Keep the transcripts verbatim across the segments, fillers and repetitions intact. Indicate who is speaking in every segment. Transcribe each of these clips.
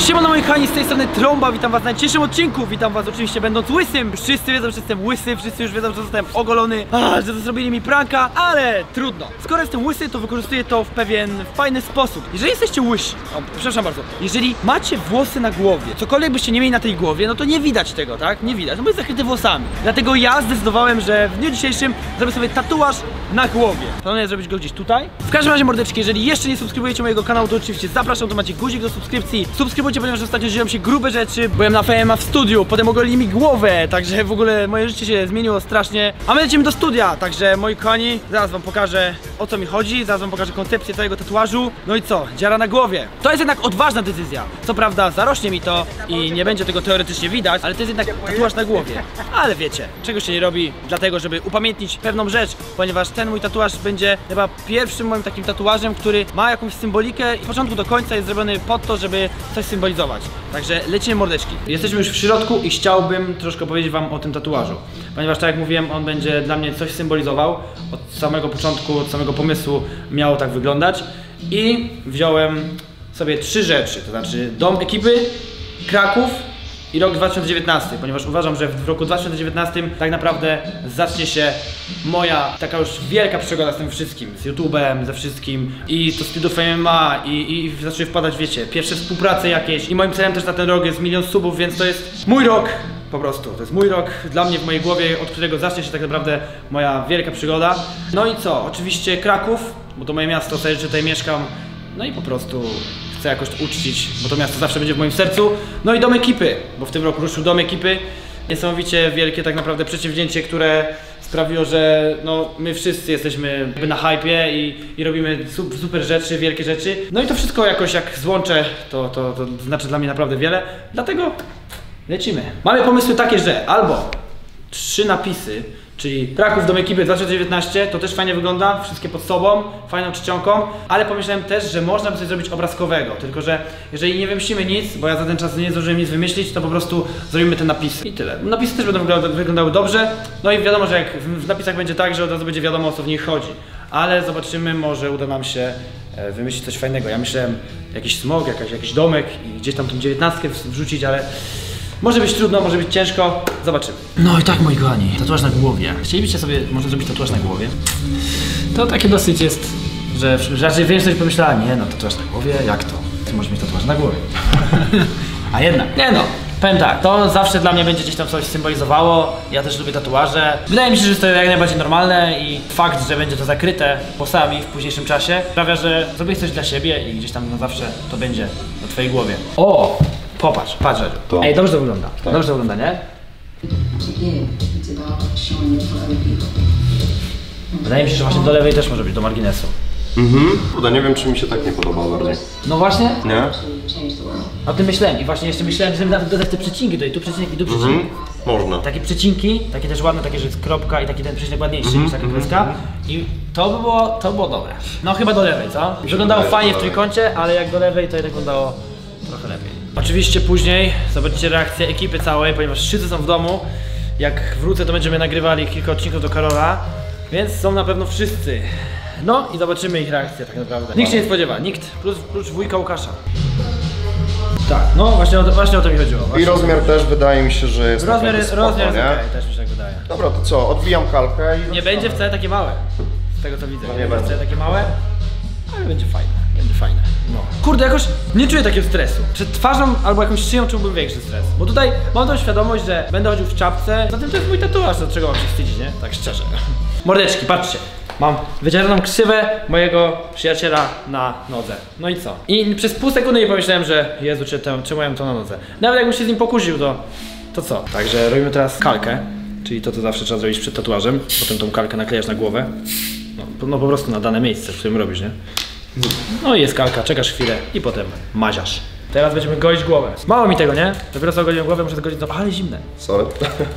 Speaker 1: Siemano moi kochani, z tej strony Tromba, witam was w najcięższym odcinku. Witam was oczywiście będąc łysym. Wszyscy wiedzą, że jestem łysy, wszyscy już wiedzą, że zostałem ogolony, a, że to zrobili mi pranka, ale trudno. Skoro jestem łysy, to wykorzystuję to w pewien fajny sposób. Jeżeli jesteście łysi, o, przepraszam bardzo, jeżeli macie włosy na głowie, cokolwiek byście nie mieli na tej głowie, no to nie widać tego, tak? Nie widać, no bo jest zakryty włosami. Dlatego ja zdecydowałem, że w dniu dzisiejszym zrobię sobie tatuaż na głowie. Planuję zrobić go gdzieś tutaj. W każdym razie, mordeczki, jeżeli jeszcze nie subskrybujecie mojego kanału, to oczywiście zapraszam, to macie guzik do subskrypcji. Subskrybujcie, ponieważ ostatnio dzieją się grube rzeczy. Byłem na F M A w studiu, potem ogolili mi głowę, także w ogóle moje życie się zmieniło strasznie. A my lecimy do studia, także moi kochani, zaraz wam pokażę, o co mi chodzi, zaraz wam pokażę koncepcję całego tatuażu. No i co? Dziara na głowie. To jest jednak odważna decyzja. Co prawda zarośnie mi to i nie będzie tego teoretycznie widać, ale to jest jednak tatuaż na głowie. Ale wiecie, czego się nie robi, dlatego żeby upamiętnić pewną rzecz, ponieważ ten mój tatuaż będzie chyba pierwszym moim takim tatuażem, który ma jakąś symbolikę i od początku do końca jest zrobiony pod to, żeby coś symbolizować. Także lecimy, mordeczki. Jesteśmy już w środku i chciałbym troszkę powiedzieć wam o tym tatuażu, ponieważ tak jak mówiłem, on będzie dla mnie coś symbolizował. Od samego początku, od samego pomysłu miało tak wyglądać i wziąłem sobie trzy rzeczy, to znaczy dom ekipy, Kraków i rok dwa tysiące dziewiętnasty, ponieważ uważam, że w roku dwa tysiące dziewiętnastym tak naprawdę zacznie się moja taka już wielka przygoda z tym wszystkim, z YouTube'em, ze wszystkim i to Studio F M A i, i zaczęły wpadać, wiecie, pierwsze współprace jakieś i moim celem też na ten rok jest milion subów, więc to jest mój rok po prostu, to jest mój rok dla mnie w mojej głowie, od którego zacznie się tak naprawdę moja wielka przygoda. No i co, oczywiście Kraków, bo to moje miasto, sobie tutaj mieszkam, no i po prostu chcę jakoś to uczcić, bo to miasto zawsze będzie w moim sercu. No i dom ekipy, bo w tym roku ruszył dom ekipy. Niesamowicie wielkie tak naprawdę przedsięwzięcie, które sprawiło, że no, my wszyscy jesteśmy na hypie i, i robimy super rzeczy, wielkie rzeczy. No i to wszystko jakoś jak złączę, to, to, to znaczy dla mnie naprawdę wiele. Dlatego lecimy. Mamy pomysły takie, że albo trzy napisy, czyli Kraków, dom ekipy dwa tysiące dziewiętnaście, to też fajnie wygląda, wszystkie pod sobą, fajną czcionką, ale pomyślałem też, że można by coś zrobić obrazkowego, tylko że jeżeli nie wymyślimy nic, bo ja za ten czas nie zdążyłem nic wymyślić, to po prostu zrobimy te napisy i tyle. Napisy też będą wyglądały, wyglądały dobrze, no i wiadomo, że jak w napisach będzie tak, że od razu będzie wiadomo, o co w nich chodzi, ale zobaczymy, może uda nam się wymyślić coś fajnego. Ja myślałem jakiś smog, jakaś, jakiś domek i gdzieś tam tą dziewiętnastkę wrzucić, ale może być trudno, może być ciężko, zobaczymy. No i tak, moi kochani, tatuaż na głowie. Chcielibyście sobie może zrobić tatuaż na głowie? To takie dosyć jest, że raczej większość pomyślała, nie no, tatuaż na głowie, jak to? Ty możesz mieć tatuaż na głowie. A jednak, nie no, powiem tak, to zawsze dla mnie będzie gdzieś tam coś symbolizowało. Ja też lubię tatuaże. Wydaje mi się, że jest to jak najbardziej normalne i fakt, że będzie to zakryte włosami w późniejszym czasie sprawia, że zrobisz coś dla siebie i gdzieś tam no zawsze to będzie na twojej głowie. O! Popatrz, patrz, to. Ej, dobrze to wygląda. Tak. Dobrze to wygląda, nie? Wydaje mi się, że właśnie do lewej też może być, do marginesu.
Speaker 2: Mhm. Uda, nie wiem, czy mi się tak nie podoba bardziej.
Speaker 1: No właśnie?
Speaker 2: Nie?
Speaker 1: O tym myślałem i właśnie jeszcze myślałem, że nawet dodać te przecinki tutaj, tu przecinki, tu przecinki.
Speaker 2: Mhm. Można.
Speaker 1: Takie przecinki, takie też ładne, takie, że jest kropka i taki ten przecinek ładniejszy niż taka kreska. I to by było, to było dobre. No chyba do lewej, co? Wyglądało fajnie w trójkącie, ale jak do lewej, to jednak wyglądało trochę lepiej. Oczywiście później zobaczycie reakcję ekipy całej, ponieważ wszyscy są w domu. Jak wrócę, to będziemy nagrywali kilka odcinków do Karola, więc są na pewno wszyscy. No i zobaczymy ich reakcję tak naprawdę. Nikt się nie spodziewa, nikt, plus, plus wujka Łukasza. Tak, no właśnie o to, właśnie o to mi chodziło. Właśnie.
Speaker 2: I rozmiar też wydaje mi się, że jest
Speaker 1: rozmiar,
Speaker 2: spoko,
Speaker 1: rozmiar
Speaker 2: nie?
Speaker 1: jest okej, też mi się tak wydaje.
Speaker 2: Dobra, to co, odbijam kalkę i...
Speaker 1: Nie będzie wcale takie małe, z tego co widzę.
Speaker 2: No
Speaker 1: nie
Speaker 2: nie
Speaker 1: będzie
Speaker 2: będzie.
Speaker 1: wcale takie małe, ale będzie fajne, będzie fajne. No. Kurde, jakoś nie czuję takiego stresu. Przed twarzą albo jakąś szyją czułbym większy stres. Bo tutaj mam tą świadomość, że będę chodził w czapce, zatem to jest mój tatuaż, od czego mam się wstydzić, nie? Tak szczerze. Mordeczki, patrzcie. Mam wycieraną ksywę mojego przyjaciela na nodze. No i co? I przez pół sekundy nie pomyślałem, że Jezu, czy tę, czemu ja mam to na nodze. Nawet jakbym się z nim pokusił, to, to co? Także robimy teraz kalkę, czyli to, co zawsze trzeba zrobić przed tatuażem. Potem tą kalkę naklejasz na głowę. No, no po prostu na dane miejsce, w którym robisz, nie? No i jest kalka, czekasz chwilę i potem maziasz. Teraz będziemy golić głowę. Mało mi tego, nie? Dopiero co goliłem głowę, muszę zgolić to, ale zimne.
Speaker 2: Sorry.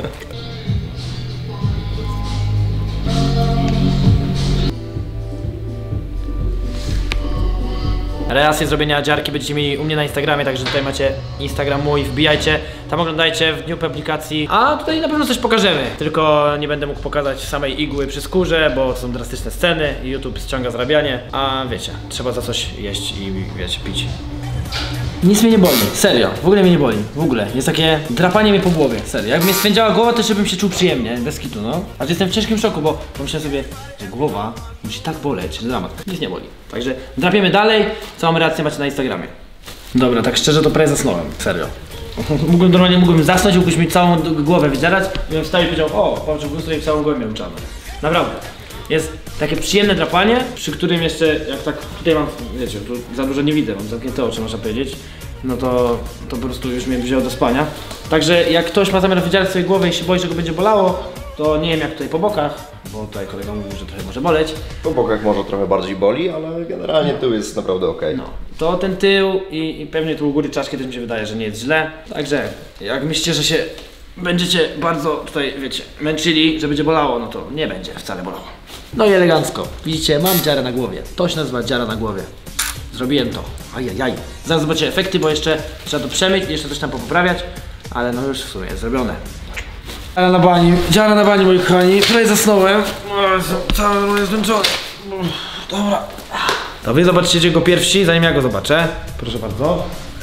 Speaker 1: Relacje zrobienia dziarki będziecie mieli u mnie na Instagramie, także tutaj macie Instagram mój, wbijajcie, tam oglądajcie w dniu publikacji. A tutaj na pewno coś pokażemy, tylko nie będę mógł pokazać samej igły przy skórze, bo to są drastyczne sceny i YouTube ściąga zarabianie, a wiecie, trzeba za coś jeść i wiecie, pić. Nic mnie nie boli, serio, w ogóle mnie nie boli, w ogóle. Jest takie drapanie mnie po głowie, serio. Jak mnie swędziała głowa, to jeszcze bym się czuł przyjemnie, bez kitu, no. A to jestem w ciężkim szoku, bo pomyślałem sobie, że głowa musi tak boleć, że dramat. Nic nie boli. Także drapiemy dalej, całą reakcję macie na Instagramie. Dobra, tak szczerze to prawie zasnąłem, serio. Mógłbym normalnie mógłbym zasnąć, mógłbyś mi całą głowę wydzierać i bym wstał i powiedział, o, patrz, w i całą głowę miał czarną. Naprawdę. Jest takie przyjemne drapanie, przy którym jeszcze, jak tak tutaj mam, wiecie, tu za dużo nie widzę, mam zamknięte oczy, można powiedzieć, no to, to po prostu już mnie wzięło do spania. Także jak ktoś ma zamiar wydzierać sobie głowę i się boi, że go będzie bolało, to nie wiem jak tutaj po bokach, bo tutaj kolega mówił, że trochę może boleć.
Speaker 2: Po bokach może trochę bardziej boli, ale generalnie tył jest naprawdę ok.
Speaker 1: No, to ten tył i, i pewnie tu u góry czaszki też mi się wydaje, że nie jest źle. Także jak myślicie, że się będziecie bardzo tutaj, wiecie, męczyli, że będzie bolało, no to nie będzie wcale bolało. No i elegancko. Widzicie, mam dziarę na głowie. To się nazywa dziara na głowie. Zrobiłem to. Ajajaj. Zaraz zobaczycie efekty, bo jeszcze trzeba to przemyć i jeszcze coś tam poprawiać. Ale no już w sumie jest zrobione. Dziara na bani, dziara na bani, moi kochani. Prawie zasnąłem. Cały jest zmęczony. Dobra. To wy zobaczycie go pierwsi, zanim ja go zobaczę. Proszę bardzo.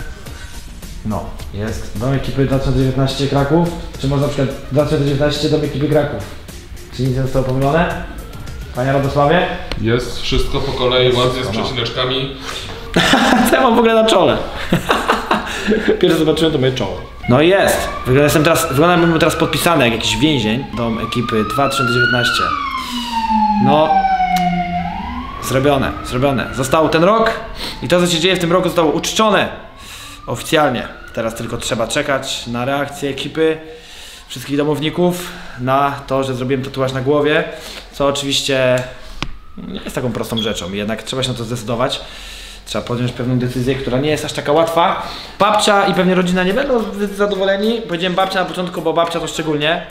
Speaker 1: No, jest dom ekipy dwa tysiące dziewiętnaście Kraków. Czy może na przykład dwa tysiące dziewiętnaście dom ekipy Kraków? Czy nic nie zostało pomylone? Panie Radosławie?
Speaker 3: Jest wszystko po kolei, ładnie z przecineczkami.
Speaker 1: Co ja mam w ogóle na czole? Pierwsze zobaczyłem to moje czoło. No i jest! Wygląda, jestem teraz, wygląda jakbym był teraz podpisany jak jakiś więzień. Dom ekipy dwa tysiące dziewiętnaście. No... Zrobione, zrobione. Został ten rok i to co się dzieje w tym roku zostało uczczone. Oficjalnie. Teraz tylko trzeba czekać na reakcję ekipy, wszystkich domowników, na to, że zrobiłem tatuaż na głowie, co oczywiście nie jest taką prostą rzeczą, jednak trzeba się na to zdecydować. Trzeba podjąć pewną decyzję, która nie jest aż taka łatwa. Babcia i pewnie rodzina nie będą zadowoleni. Powiedziałem babcia na początku, bo babcia to szczególnie.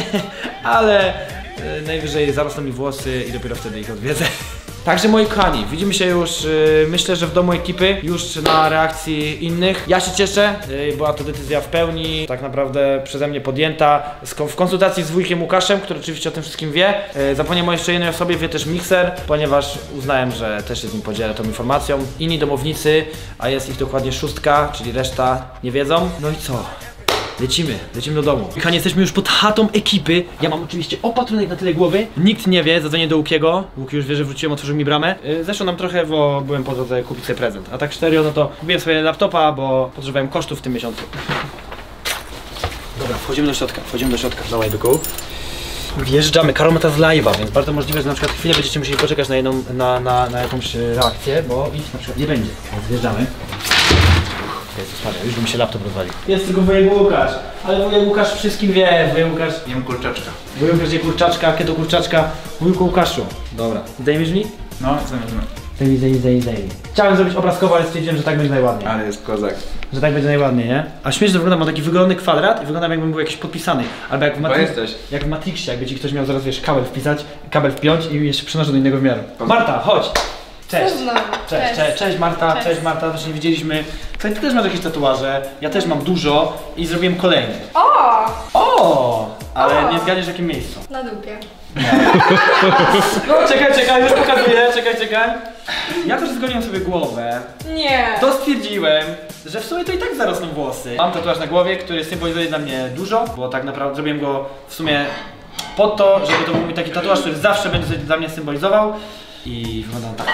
Speaker 1: Ale yy, najwyżej zarosną mi włosy i dopiero wtedy ich odwiedzę. Także moi kochani, widzimy się już, yy, myślę, że w domu ekipy, już na reakcji innych. Ja się cieszę, yy, była to decyzja w pełni, tak naprawdę przeze mnie podjęta, w konsultacji z wujkiem Łukaszem, który oczywiście o tym wszystkim wie. Yy, zapomniałem o jeszcze jednej osobie, wie też Mikser, ponieważ uznałem, że też się z nim podzielę tą informacją. Inni domownicy, a jest ich dokładnie szóstka, czyli reszta nie wiedzą. No i co? Lecimy, lecimy do domu. Kochani, jesteśmy już pod chatą ekipy. Ja mam oczywiście opatrunek na tyle głowy. Nikt nie wie, zadzwonię do Łukiego. Łuki już wie, że wróciłem, otworzył mi bramę. Yy, zeszło nam trochę, bo byłem po drodze kupić sobie prezent. A tak serio, no to kupiłem sobie laptopa, bo potrzebowałem kosztów w tym miesiącu. Dobra, wchodzimy do środka, wchodzimy do środka. Dawaj, byku. Wjeżdżamy, Karol ma teraz live'a, więc bardzo możliwe, że na przykład chwilę będziecie musieli poczekać na jedną, na, na, na jakąś reakcję, bo ich na przykład nie będzie. Więc wjeżdżamy. Jezus Maria, już bym się laptop rozwalił. Jest tylko wujek Łukasz, ale wujek Łukasz wszystkim wie, wujek Łukasz...
Speaker 3: Jem kurczaczka.
Speaker 1: Wujek Łukasz je kurczaczka, kiedy kurczaczka, wujku Łukaszu. Dobra, zdejmiesz mi?
Speaker 3: No, zamierzmy.
Speaker 1: Zdejmij, zdejmij, zdejmij, zdejmij. Chciałem zrobić obrazkowo, ale stwierdziłem, że tak będzie najładniej.
Speaker 3: Ale jest kozak.
Speaker 1: Że tak będzie najładniej, nie? A śmiesznie wygląda, ma taki wyglądany kwadrat i wygląda jakbym był jakiś podpisany. Albo jak w, Matri
Speaker 3: jesteś.
Speaker 1: jak w Matrixie, jakby ci ktoś miał zaraz, wiesz, kabel wpisać, kabel wpiąć i jeszcze przenoszę do innego wymiaru. Marta, chodź! Cześć.
Speaker 4: Cześć.
Speaker 1: Cześć, cześć, cześć Marta, cześć,
Speaker 4: Cześć.
Speaker 1: Marta, właśnie nie widzieliśmy. Słuchaj, ty też masz jakieś tatuaże, ja też mam dużo i zrobiłem kolejny.
Speaker 4: O!
Speaker 1: O! Ale
Speaker 4: O.
Speaker 1: nie zgadniesz w jakim miejscu.
Speaker 4: Na dupie.
Speaker 1: No czekaj, czekaj, już pokazuję, czekaj, czekaj. Jako, że zgoliłem sobie głowę,
Speaker 4: Nie.
Speaker 1: to stwierdziłem, że w sumie to i tak zarosną włosy. Mam tatuaż na głowie, który symbolizuje dla mnie dużo, bo tak naprawdę zrobiłem go w sumie po to, żeby to był mój taki tatuaż, który zawsze będzie coś dla mnie symbolizował. I wygląda on tak.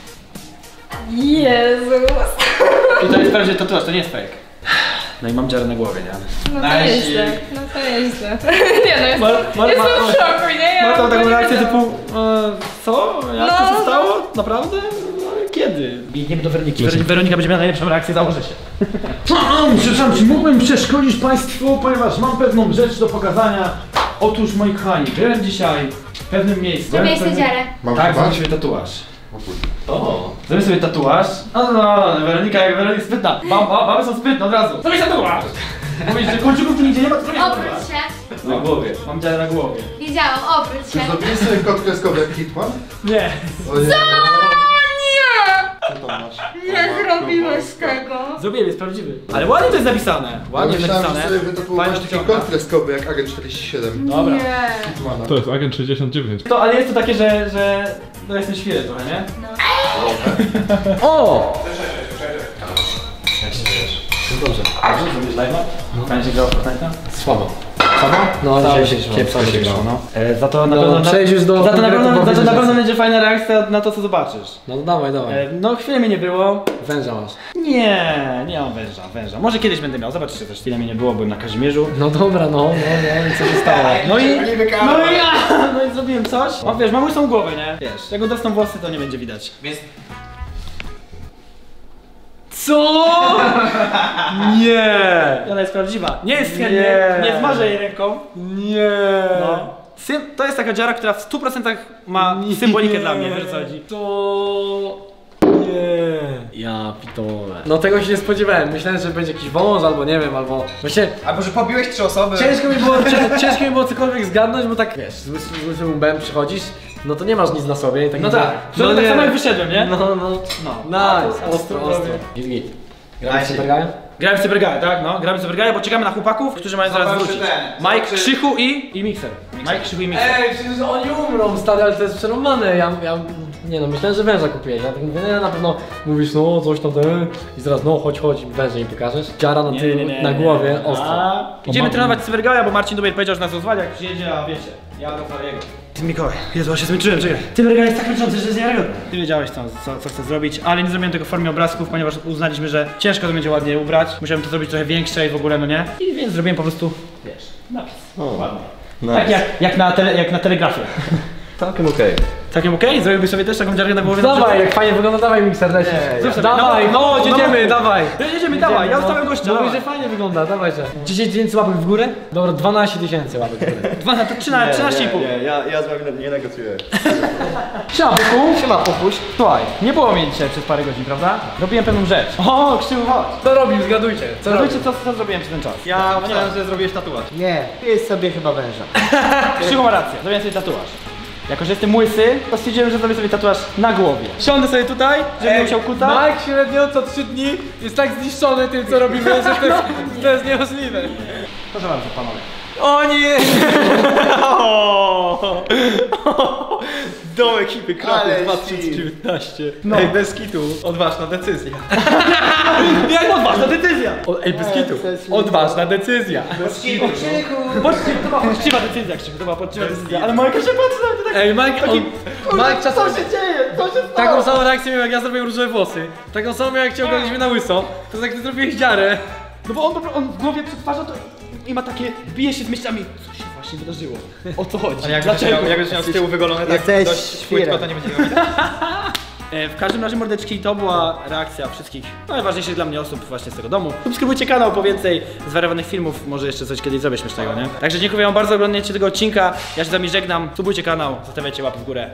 Speaker 4: Jezus.
Speaker 1: I to jest prawdziwy tatuaż, to nie jest fake. No i mam dziarę na głowie, nie?
Speaker 4: No to
Speaker 1: Najsi.
Speaker 4: nieźle. No to nieźle. Nie no, jestem,
Speaker 1: Mar- Mar-
Speaker 4: jestem
Speaker 1: Mar-
Speaker 4: w szoku, nie? Ja
Speaker 1: Ma tam
Speaker 4: w
Speaker 1: taką
Speaker 4: ogóle
Speaker 1: reakcję
Speaker 4: nie
Speaker 1: typu, e, co? Jak to
Speaker 4: No.
Speaker 1: się stało? Naprawdę? No, kiedy? Biegniemy do Weroniki. Weronika, Weronika będzie miała najlepszą reakcję, założę się. Przepraszam, czy mógłbym przeszkodzić Państwu, ponieważ mam pewną rzecz do pokazania. Otóż, moi kochani, byłem dzisiaj w pewnym miejscu.
Speaker 5: Zrobiłeś
Speaker 1: Byłem w
Speaker 5: sobie
Speaker 1: pewnym-
Speaker 5: dziarę.
Speaker 2: Mam
Speaker 1: Tak,
Speaker 2: chyba?
Speaker 1: zrobię sobie tatuaż. O, zrobię sobie tatuaż. No, no, no, Weronika, jak Weronika spytna. Mam, mam, mamy są spytne od razu. Zrobię tatuaż! Mówisz, że kolczyków tu nigdzie nie ma, to zrobię tatuaż.
Speaker 5: Obróć się.
Speaker 1: Na głowie, mam dziarę na głowie.
Speaker 5: Wiedziałam, obróć
Speaker 2: Czy
Speaker 5: się.
Speaker 2: zrobiłeś sobie kod kreskowy jak Hitman?
Speaker 1: Nie.
Speaker 2: O nie.
Speaker 4: Nie!
Speaker 2: Co tam masz?
Speaker 4: Nie zrobiłeś tego.
Speaker 1: Zrobiłem, jest prawdziwy. Ale ładnie to jest napisane. Ładnie
Speaker 2: Ja
Speaker 1: jest
Speaker 2: myślałem,
Speaker 1: napisane.
Speaker 2: że sobie wytatuowałeś
Speaker 1: Fajna
Speaker 2: taki
Speaker 1: sztuka.
Speaker 2: kod kreskowy jak Agent czterdzieści siedem.
Speaker 1: Dobra.
Speaker 4: Nie.
Speaker 2: Hitmana.
Speaker 3: To jest agent sześćdziesiąt dziewięć.
Speaker 1: To, ale jest to takie, że, że no jestem świry trochę, nie? O! Jak się czujesz?
Speaker 6: No dobrze.
Speaker 1: Dobrze, zrobisz live'a? No. Fajnie się grało w Fortnite'a?
Speaker 6: Słabo.
Speaker 1: Słabo?
Speaker 6: No,
Speaker 1: Cały
Speaker 6: dzisiaj się
Speaker 1: kiepsko
Speaker 6: słabo
Speaker 1: się
Speaker 6: się
Speaker 1: grało,
Speaker 6: grało.
Speaker 1: no. E, za to na
Speaker 6: No,
Speaker 1: pewno... na-
Speaker 6: przejdź już do
Speaker 1: Za to na pewno,
Speaker 6: konkretu,
Speaker 1: za to na
Speaker 6: powiedz,
Speaker 1: pewno
Speaker 6: że-
Speaker 1: będzie fajna reakcja na to, co zobaczysz.
Speaker 6: No to dawaj, dawaj.
Speaker 1: E, no chwilę mnie nie było.
Speaker 6: Węża masz.
Speaker 1: Nie, nie mam węża, węża. Może kiedyś będę miał, zobaczycie też. Chwilę mnie nie było, byłem na Kazimierzu.
Speaker 6: No dobra, no, no, no i co się stało?
Speaker 1: No i, no i ja, no i zrobiłem coś. No wiesz, mam łysą głowę, nie? Wiesz, jak odrosną włosy, to nie będzie widać. Więc... Co? Nie! Ona jest prawdziwa. Nie jest chętnie, nie, nie zmarzę jej ręką.
Speaker 6: Nie.
Speaker 1: No. Sym, to jest taka dziara, która w stu procentach ma symbolikę dla mnie, wiesz o co chodzi.
Speaker 6: To... Nie. Ja pitole. No tego się nie spodziewałem. Myślałem, że będzie jakiś wąż albo nie wiem, albo... Właśnie
Speaker 7: Albo że pobiłeś trzy osoby.
Speaker 6: ciężko mi było, cię, ciężko mi było cokolwiek zgadnąć, bo tak wiesz, z łysym, z łysym łbem przychodzisz, no to nie masz nic na sobie i tak
Speaker 1: No
Speaker 6: mówię,
Speaker 1: tak, no tak samo jak wyszedłem, nie?
Speaker 6: No, no,
Speaker 1: No.
Speaker 6: nice, ostro, ostro. Git, git. Gramy w Supergaja?
Speaker 1: Gramy w Cybergaję, tak? No, gramy w Cybergaję, bo czekamy na chłopaków, którzy mają zaraz
Speaker 7: Zobaczy
Speaker 1: wrócić.
Speaker 7: ten,
Speaker 1: Mike,
Speaker 7: zobaczy-
Speaker 1: Krzychu i... i Mixer. Mike, Krzychu i Mixer.
Speaker 6: Ej, przecież oni umrą, stary, ale to jest przerąbane. Ja, ja, nie no, myślałem, że węża kupiłeś. Ja tak mówię, nie, na pewno mówisz, no coś tam, ten. I zaraz, no chodź, chodź, węża im pokażesz. Dziara na,
Speaker 1: Nie,
Speaker 6: tył,
Speaker 1: nie, nie,
Speaker 6: na
Speaker 1: nie,
Speaker 6: głowie,
Speaker 1: nie.
Speaker 6: ostro.
Speaker 1: A, Idziemy
Speaker 6: mam-
Speaker 1: trenować Cybergaja, bo Marcin Dubiel powiedział, że nas rozwali, jak przyjedzie, a wiecie, ja do Fariego. Ty Mikołaj, Jezu, ja się zmęczyłem, czekaj. Cybergaj jest tak męczący, że jest niewiarygodny. Ty wiedziałeś co, co, co chcę zrobić, ale nie zrobiłem tego w formie obrazków, ponieważ uznaliśmy, że ciężko to będzie ładnie ubrać. Musiałem to zrobić trochę większe i w ogóle, no nie? I więc zrobiłem po prostu, wiesz, napis. Ładnie. Tak jak, jak, na tele, jak na telegrafie.
Speaker 2: Całkiem okej.
Speaker 1: Całkiem okej? Zrobiłbyś sobie też taką dziarkę na głowie?
Speaker 6: Dawaj, jak fajnie wygląda, dawaj mikser, daj się.
Speaker 1: Zrób sobie.
Speaker 6: Dawaj,
Speaker 1: No,
Speaker 6: no,
Speaker 1: no,
Speaker 6: jedziemy,
Speaker 1: no.
Speaker 6: dawaj.
Speaker 1: No, jedziemy, dawaj, ja ustawiam gościa.
Speaker 6: Mówisz,
Speaker 1: dawaj.
Speaker 6: że fajnie wygląda, dawajcie. dziesięć tysięcy łapek w górę? Dobra, dwanaście tysięcy łapek w górę.
Speaker 1: Dwa na to trzynaście i pół.
Speaker 2: Nie, ja, ja z wami nie negocjuję.
Speaker 1: Siema, Byku. Siema, popuś. Słuchaj, nie było mnie dzisiaj przez parę godzin, prawda? Robiłem pewną rzecz. O, Krzywu, chodź.
Speaker 6: Co robił, zgadujcie. Co robił?
Speaker 1: Zobaczcie, co, co zrobiłem przez ten czas.
Speaker 7: Ja myślałem, że zrobiłeś tatuaż.
Speaker 8: Nie, jest sobie chyba węża.
Speaker 1: Krzywu ma rację, zrobiłem sobie tatuaż. Jako, że jestem łysy, to stwierdziłem, że zrobię sobie tatuaż na głowie. Siądę sobie tutaj, żebym nie musiał kuta.
Speaker 6: Mike średnio co trzy dni jest tak zniszczony tym, co robimy, że to jest, to jest niemożliwe.
Speaker 1: Proszę bardzo, panowie.
Speaker 6: O nie!
Speaker 7: Do ekipy Kraków
Speaker 8: Ale
Speaker 7: dwa tysiące dziewiętnaście.
Speaker 1: No.
Speaker 7: Ej, bez kitu, odważna decyzja.
Speaker 1: Jak odważna decyzja!
Speaker 6: O, ej, bez kitu. Odważna decyzja.
Speaker 1: Poczciwa, to była poczciwa decyzja, Krzywu, to była poczciwa decyzja. Ale Majka się patrzy na mnie tak...
Speaker 6: Ej, Mike, on, Mike czasem...
Speaker 1: Co się dzieje? Co się stało?
Speaker 6: Taką samą reakcję miał, jak ja zrobiłem różowe włosy. Taką samą miał, jak cię oglądaliśmy na łyso. To jest jak ty zrobiłeś dziarę.
Speaker 1: No bo on, on w głowie przetwarza to i ma takie, bije się z myślami, co się właśnie wydarzyło, o co chodzi,
Speaker 7: Ale jak
Speaker 1: dlaczego?
Speaker 7: Miał, jakbyś miał z tyłu wygolone tak
Speaker 8: Jesteś
Speaker 7: dość
Speaker 8: świrem.
Speaker 7: płytko, to nie będzie go widać.
Speaker 1: E, w każdym razie, mordeczki, to była reakcja wszystkich najważniejszych dla mnie osób właśnie z tego domu. Subskrybujcie kanał po więcej zwariowanych filmów, może jeszcze coś kiedyś zrobię śmiesznego, nie? Także dziękuję wam bardzo za oglądanie tego odcinka, ja się z wami żegnam, subujcie kanał, zostawiajcie łapy w górę.